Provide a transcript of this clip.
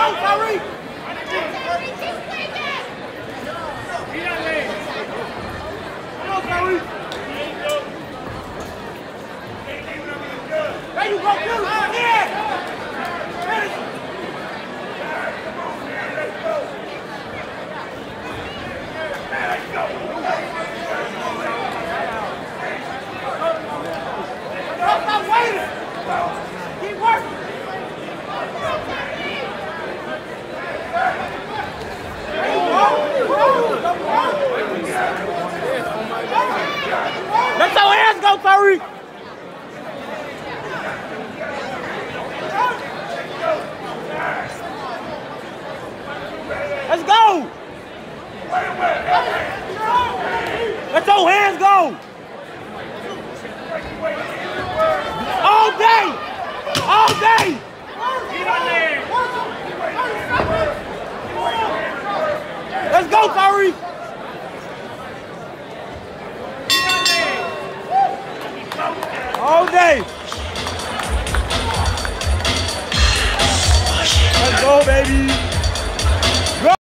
Let your hands go, Tyreek! Let's go! Let your hands go! All day! All day! Let's go, Tyreek! All day! Let's go, baby!